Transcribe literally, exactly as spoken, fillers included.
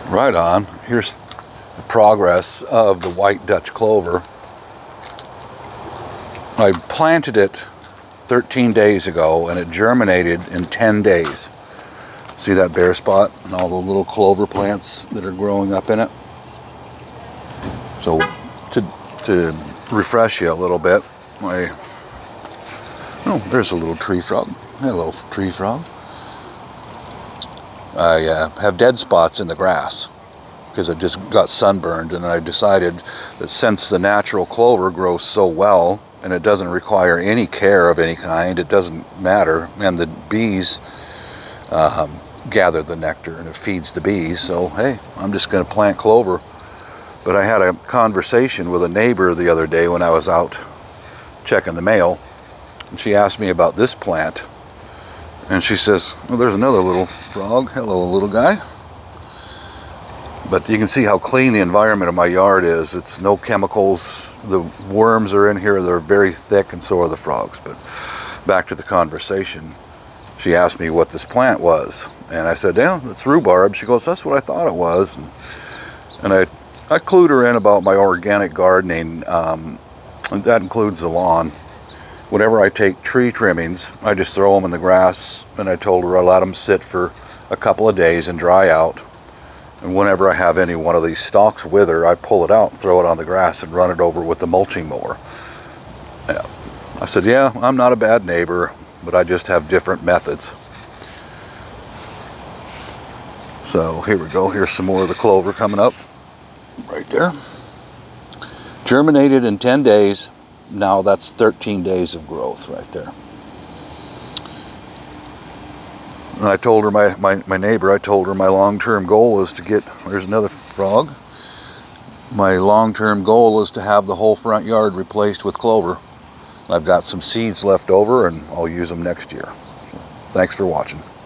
Right on. Here's the progress of the white Dutch clover. I planted it thirteen days ago and it germinated in ten days. See that bare spot and all the little clover plants that are growing up in it? So to, to refresh you a little bit, my, oh, there's a little tree frog. Hello, tree frog. I uh, have dead spots in the grass because I just got sunburned, and I decided that since the natural clover grows so well and it doesn't require any care of any kind, it doesn't matter, and the bees um, gather the nectar and it feeds the bees, so hey, I'm just going to plant clover. But I had a conversation with a neighbor the other day when I was out checking the mail, and she asked me about this plant. And she says, well, there's another little frog. Hello, little guy. But you can see how clean the environment of my yard is. It's no chemicals. The worms are in here. They're very thick, and so are the frogs. But back to the conversation. She asked me what this plant was. And I said, yeah, it's rhubarb. She goes, that's what I thought it was. And, and I, I clued her in about my organic gardening. Um, and that includes the lawn. Whenever I take tree trimmings, I just throw them in the grass, and I told her I let them sit for a couple of days and dry out. And whenever I have any one of these stalks wither, I pull it out, throw it on the grass, and run it over with the mulching mower. Yeah. I said, yeah, I'm not a bad neighbor, but I just have different methods. So here we go. Here's some more of the clover coming up. Right there. Germinated in ten days. Now that's thirteen days of growth right there. And I told her, my, my, my neighbor, I told her my long-term goal is to get, there's another frog. My long-term goal is to have the whole front yard replaced with clover. I've got some seeds left over and I'll use them next year. Thanks for watching.